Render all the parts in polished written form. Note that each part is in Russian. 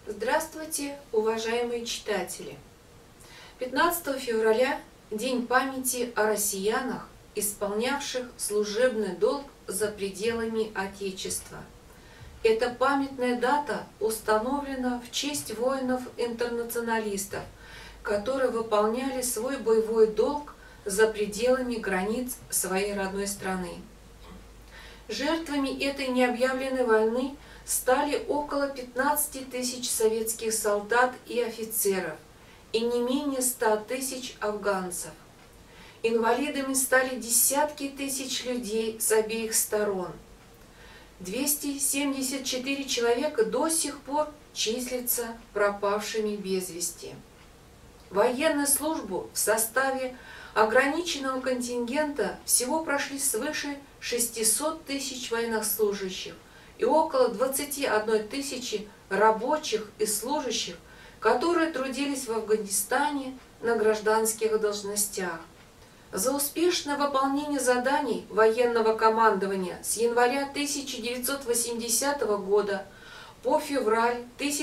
Здравствуйте, уважаемые читатели! 15 февраля – День памяти о россиянах, исполнявших служебный долг за пределами Отечества. Эта памятная дата установлена в честь воинов-интернационалистов, которые выполняли свой боевой долг за пределами границ своей родной страны. Жертвами этой необъявленной войны стали около 15 тысяч советских солдат и офицеров и не менее 100 тысяч афганцев. Инвалидами стали десятки тысяч людей с обеих сторон. 274 человека до сих пор числятся пропавшими без вести. Военную службу в составе ограниченного контингента всего прошли свыше 600 тысяч военнослужащих и около 21 тысячи рабочих и служащих, которые трудились в Афганистане на гражданских должностях. За успешное выполнение заданий военного командования с января 1980 года по февраль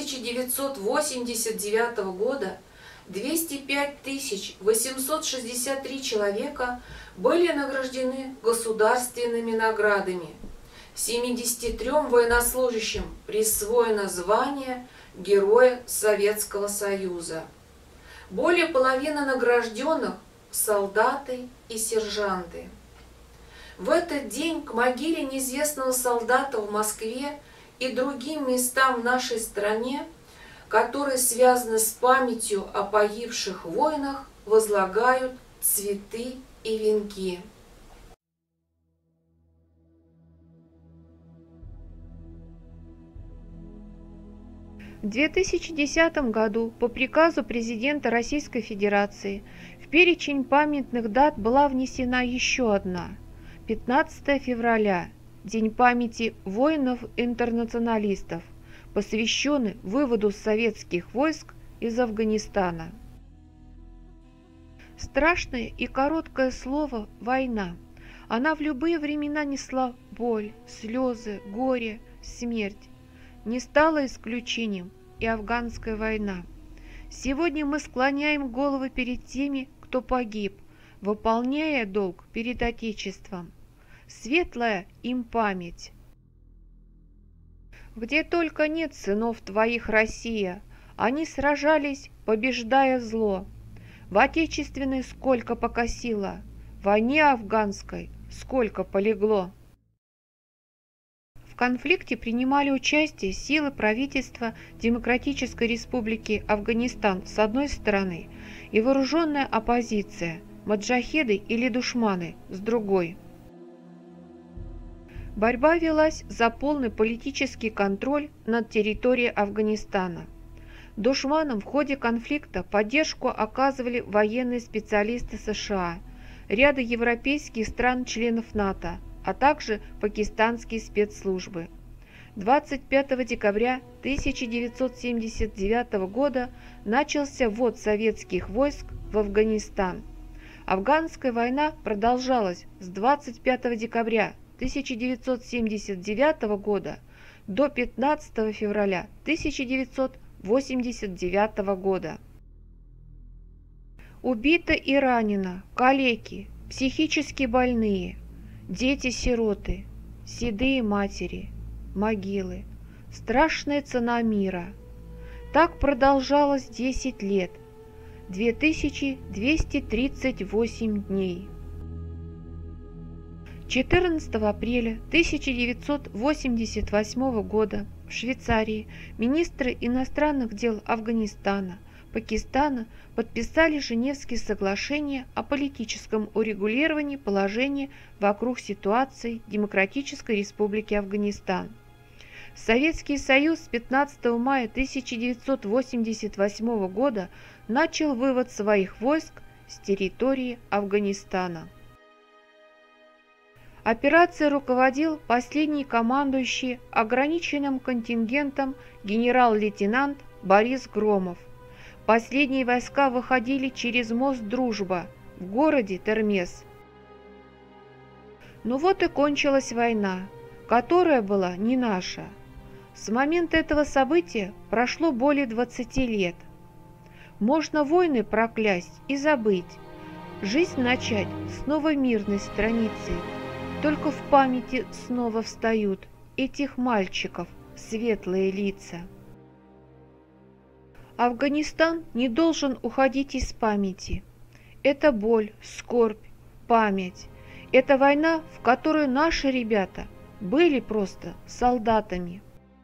1989 года 205 863 человека были награждены государственными наградами. 73 военнослужащим присвоено звание Героя Советского Союза. Более половины награжденных – солдаты и сержанты. В этот день к могиле неизвестного солдата в Москве и другим местам в нашей стране, которые связаны с памятью о погибших воинах, возлагают цветы и венки. В 2010 году по приказу президента Российской Федерации в перечень памятных дат была внесена еще одна – 15 февраля, День памяти воинов-интернационалистов, посвященный выводу советских войск из Афганистана. Страшное и короткое слово «война». Она в любые времена несла боль, слезы, горе, смерть. Не стало исключением и афганская война. Сегодня мы склоняем головы перед теми, кто погиб, выполняя долг перед Отечеством. Светлая им память. Где только нет сынов твоих, Россия, они сражались, побеждая зло. В отечественной сколько покосило, в войне афганской сколько полегло. В конфликте принимали участие силы правительства Демократической Республики Афганистан с одной стороны и вооруженная оппозиция, маджахеды или душманы с другой. Борьба велась за полный политический контроль над территорией Афганистана. Душманам в ходе конфликта поддержку оказывали военные специалисты США, ряда европейских стран-членов НАТО, а также пакистанские спецслужбы. 25 декабря 1979 года начался ввод советских войск в Афганистан. Афганская война продолжалась с 25 декабря 1979 года до 15 февраля 1989 года. Убито и ранено калеки, психически больные, дети-сироты, седые матери, могилы. Страшная цена мира. Так продолжалось 10 лет, 2238 дней. 14 апреля 1988 года в Швейцарии министры иностранных дел Афганистана, Пакистана подписали Женевские соглашения о политическом урегулировании положения вокруг ситуации Демократической Республики Афганистан. Советский Союз с 15 мая 1988 года начал вывод своих войск с территории Афганистана. Операцией руководил последний командующий ограниченным контингентом генерал-лейтенант Борис Громов. Последние войска выходили через мост Дружба в городе Термез. Ну вот и кончилась война, которая была не наша. С момента этого события прошло более 20 лет. Можно войны проклясть и забыть, жизнь начать с новой мирной страницей. Только в памяти снова встают этих мальчиков светлые лица. Афганистан не должен уходить из памяти. Это боль, скорбь, память. Это война, в которой наши ребята были просто солдатами.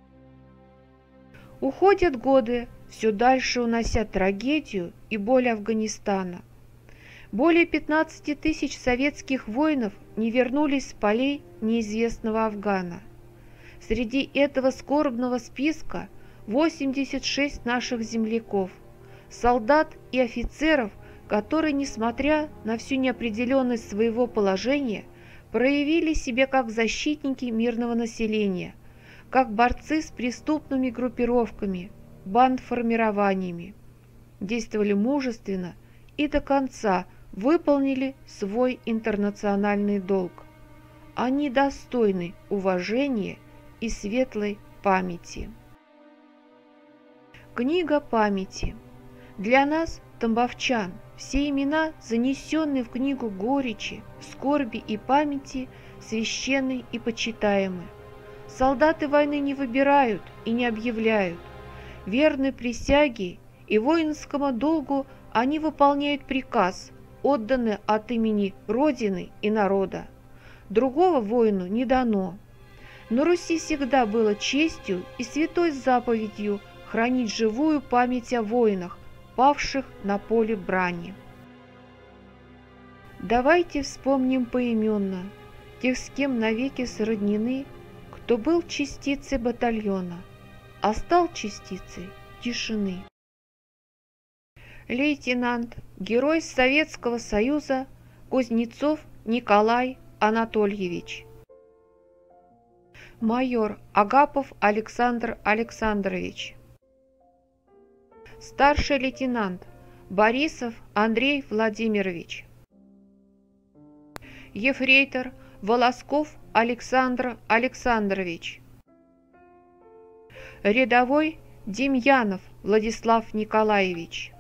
Уходят годы, все дальше унося трагедию и боль Афганистана. Более 15 тысяч советских воинов не вернулись с полей неизвестного Афгана. Среди этого скорбного списка 86 наших земляков, солдат и офицеров, которые, несмотря на всю неопределенность своего положения, проявили себя как защитники мирного населения, как борцы с преступными группировками, бандформированиями. Действовали мужественно и до конца выполнили свой интернациональный долг. Они достойны уважения и светлой памяти. Книга памяти. Для нас, тамбовчан, все имена, занесенные в книгу горечи, скорби и памяти, священны и почитаемы. Солдаты войны не выбирают и не объявляют. Верны присяге и воинскому долгу они выполняют приказ, отданный от имени Родины и народа. Другого воину не дано. На Руси всегда было честью и святой заповедью хранить живую память о воинах, павших на поле брани. Давайте вспомним поименно тех, с кем навеки сроднены, кто был частицей батальона, а стал частицей тишины. Лейтенант, герой Советского Союза Кузнецов Николай Анатольевич. Майор Агапов Александр Александрович. Старший лейтенант Борисов Андрей Владимирович. Ефрейтор Волосков Александр Александрович. Рядовой Демьянов Владислав Николаевич.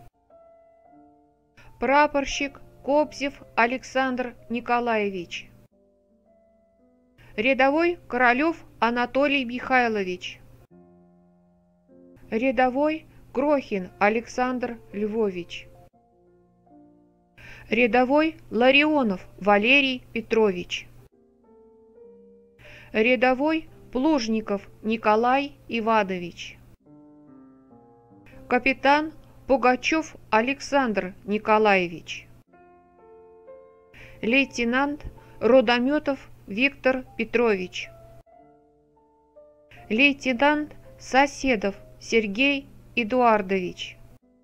Прапорщик Кобзев Александр Николаевич. Рядовой Королев Анатолий Михайлович. Рядовой Крохин Александр Львович. Рядовой Ларионов Валерий Петрович. Рядовой Плужников Николай Иванович. Капитан Пугачев Александр Николаевич. Лейтенант Родометов Виктор Петрович. Лейтенант Соседов Сергей Эдуардович.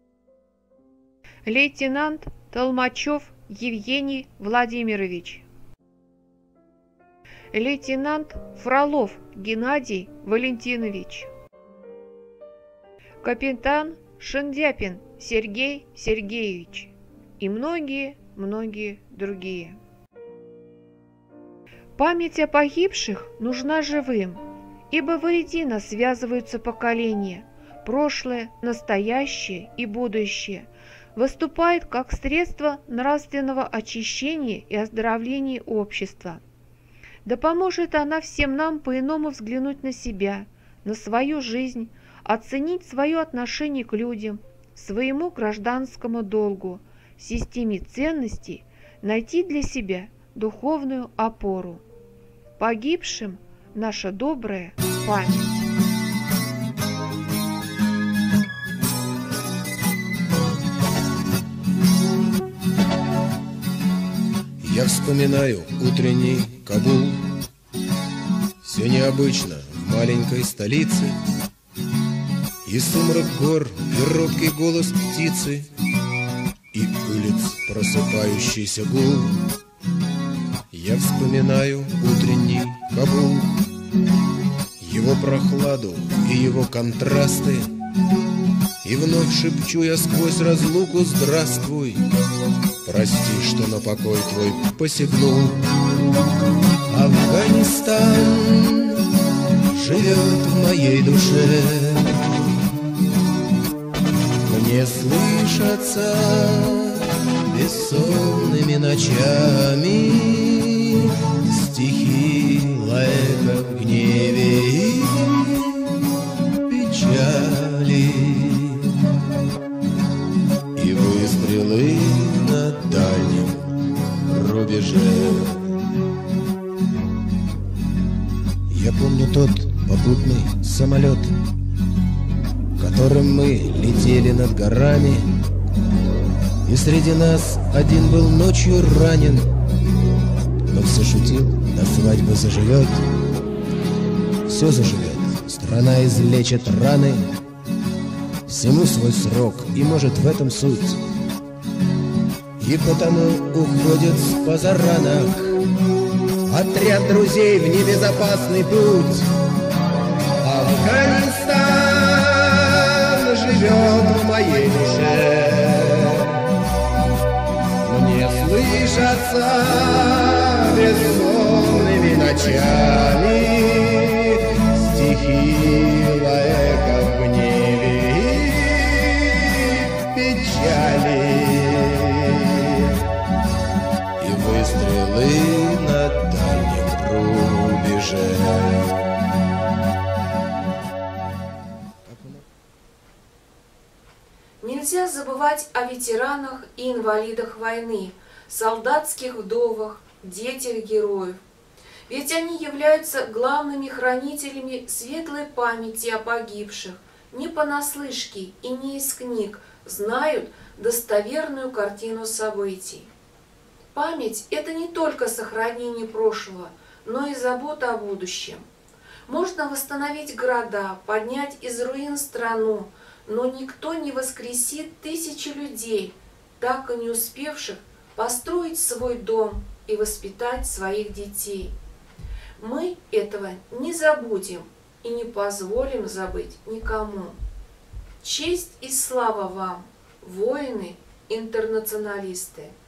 Лейтенант Толмачев Евгений Владимирович. Лейтенант Фролов Геннадий Валентинович. Капитан Шиндяпин Сергей Сергеевич и многие другие. Память о погибших нужна живым, ибо воедино связываются поколения, прошлое, настоящее и будущее, выступает как средство нравственного очищения и оздоровления общества. Да поможет она всем нам по-иному взглянуть на себя, на свою жизнь, оценить свое отношение к людям, своему гражданскому долгу, системе ценностей, найти для себя духовную опору. Погибшим наша добрая память. Я вспоминаю утренний Кабул. Все необычно в маленькой столице. И сумрак гор, и робкий голос птицы, и улиц просыпающийся гул. Я вспоминаю утренний Кабул, его прохладу и его контрасты, и вновь шепчу я сквозь разлуку: здравствуй, прости, что на покой твой посягнул. Афганистан, живет в моей душе. Мне слышатся бессонными ночами стихи лаэка в гневе и печали, и выстрелы на дальнем рубеже. Я помню тот попутный самолет, которым мы летели над горами, и среди нас один был ночью ранен, но все шутил, до свадьбы заживет. Все заживет, страна излечит раны, всему свой срок, и может в этом суть. И потому уходит с позаранок отряд друзей в небезопасный путь. Афганистан живет в моей душе. Мне слышатся бессонными ночами стихи лаэка в гневе и печали, и выстрелы на дальнем рубеже. Нельзя забывать о ветеранах и инвалидах войны, солдатских вдовах, детях героев. Ведь они являются главными хранителями светлой памяти о погибших, не понаслышке и не из книг знают достоверную картину событий. Память – это не только сохранение прошлого, но и забота о будущем. Можно восстановить города, поднять из руин страну, но никто не воскресит тысячи людей, так и не успевших построить свой дом и воспитать своих детей. Мы этого не забудем и не позволим забыть никому. Честь и слава вам, воины-интернационалисты!